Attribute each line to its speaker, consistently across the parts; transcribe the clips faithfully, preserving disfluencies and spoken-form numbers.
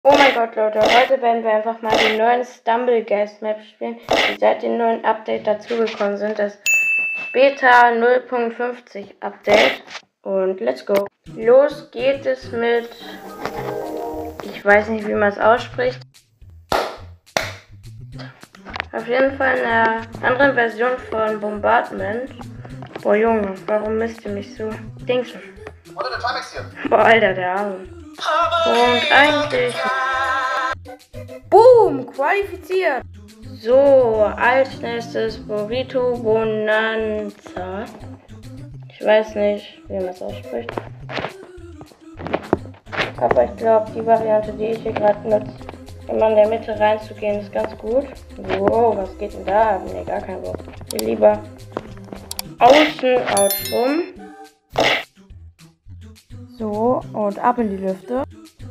Speaker 1: Oh mein Gott, Leute, heute werden wir einfach mal die neuen Stumblegeist Map spielen, die seit dem neuen Update dazugekommen sind, das Beta null Punkt fünfzig Update. Und let's go. Los geht es mit, ich weiß nicht, wie man es ausspricht, auf jeden Fall einer anderen Version von Bombardment. Boah Junge, warum misst ihr mich so? Dings. Boah Alter, der Arme. Und eigentlich... Boom! Qualifiziert! So, als nächstes Burrito Bonanza. Ich weiß nicht, wie man es ausspricht. Aber ich glaube, die Variante, die ich hier gerade nutze, immer in der Mitte reinzugehen, ist ganz gut. Wow, was geht denn da? Ne, gar kein Bock. Hier lieber außen ausrum. So, und ab in die Lüfte.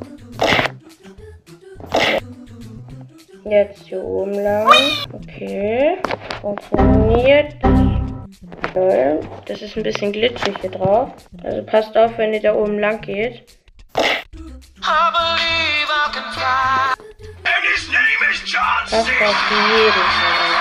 Speaker 1: Jetzt hier oben lang. Okay. Funktioniert. Toll. Das ist ein bisschen glitschig hier drauf. Also passt auf, wenn ihr da oben lang geht. Passt auf jeden Fall.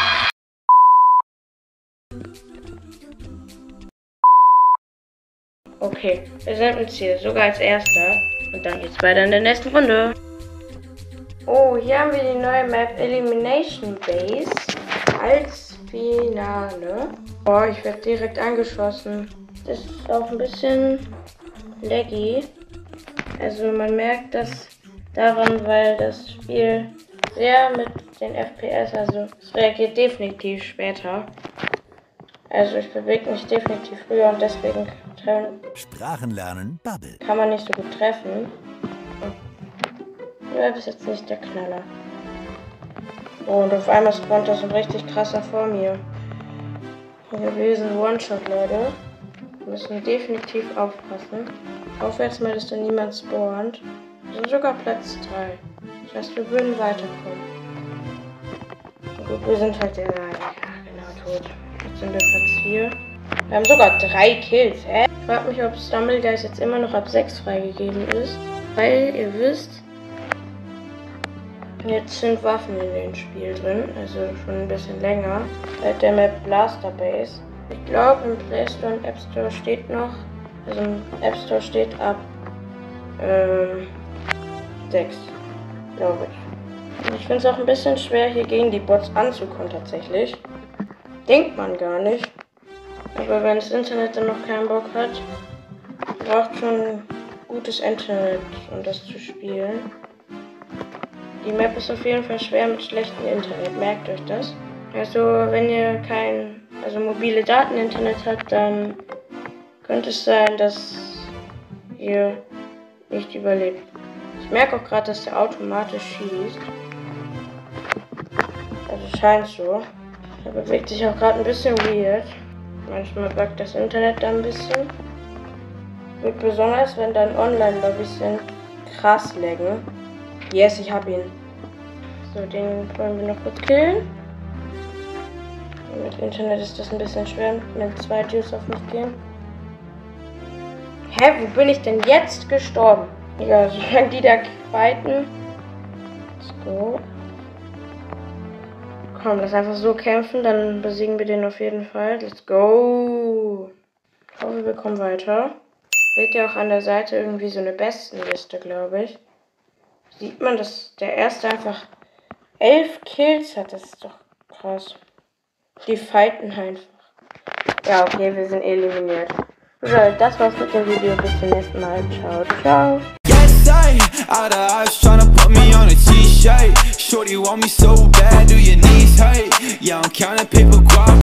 Speaker 1: Okay, wir sind im Ziel, sogar als erster. Und dann geht's weiter in der nächsten Runde. Oh, hier haben wir die neue Map Elimination Base als Finale. Oh, ich werde direkt angeschossen. Das ist auch ein bisschen laggy. Also man merkt das daran, weil das Spiel sehr mit den F P S, also es reagiert definitiv später. Also ich bewege mich definitiv früher und deswegen
Speaker 2: Sprachenlernen Bubble.
Speaker 1: Kann man nicht so gut treffen. Ja, das ist jetzt nicht der Knaller. Oh, und auf einmal spawnt da so ein richtig krasser vor mir. Hier gewesen One-Shot, Leute. Wir müssen definitiv aufpassen. Aufwärts mal, dass da niemand spawnt. Wir sind sogar Platz drei. Das heißt, wir würden weiterkommen. Gut, wir sind halt der, ja, genau, tot. Jetzt sind wir Platz vier. Wir haben sogar drei Kills, hä? Ich frage mich, ob Stumblegeist jetzt immer noch ab sechs freigegeben ist. Weil ihr wisst, jetzt sind Waffen in dem Spiel drin, also schon ein bisschen länger. Seit der Map Blaster Base. Ich glaube, im Play Store und App Store steht noch, also im App Store steht ab ähm, sechs, glaube ich. Und ich finde es auch ein bisschen schwer, hier gegen die Bots anzukommen tatsächlich. Denkt man gar nicht. Aber wenn das Internet dann noch keinen Bock hat, braucht schon gutes Internet, um das zu spielen. Die Map ist auf jeden Fall schwer mit schlechtem Internet, merkt euch das. Also wenn ihr kein, also mobile Daten-Internet habt, dann könnte es sein, dass ihr nicht überlebt. Ich merke auch gerade, dass der automatisch schießt. Also scheint so. Er bewegt sich auch gerade ein bisschen weird. Manchmal buggt das Internet da ein bisschen. Wird besonders, wenn dann Online-Lobbys sind, krass laggen. Yes, ich hab ihn. So, den wollen wir noch kurz killen. Mit Internet ist das ein bisschen schwer, wenn zwei Dudes auf mich gehen. Hä, wo bin ich denn jetzt gestorben? Egal, solange die da fighten. Let's go. Komm, lass einfach so kämpfen, dann besiegen wir den auf jeden Fall. Let's go. Ich hoffe, wir kommen weiter. Seht ihr auch an der Seite irgendwie so eine Bestenliste, glaube ich. Sieht man, dass der erste einfach elf Kills hat. Das ist doch krass. Die fighten einfach. Ja, okay, wir sind eliminiert. So, das war's mit dem Video. Bis zum nächsten Mal. Ciao, ciao.
Speaker 3: Out of eyes tryna put me on a t-shirt. Shorty want me so bad, do your knees hurt? Yeah, I'm counting paper guap.